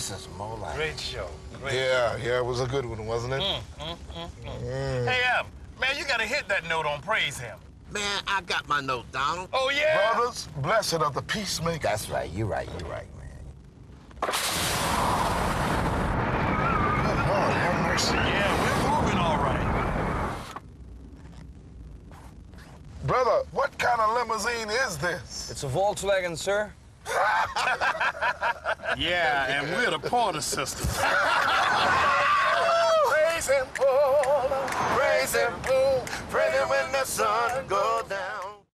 This is more like Great show. Yeah, it was a good one, wasn't it? Hey, man, you gotta hit that note on praise him. Man, I got my note, Donald. Oh, yeah? Brothers, blessed are the peacemakers. That's right. You're right, man. Good Lord, have mercy. Yeah, we're moving all right. Brother, what kind of limousine is this? It's a Volkswagen, sir. Yeah, and we're the Porter sisters. Praise him, oh, praise him, oh, praise him when the sun goes down.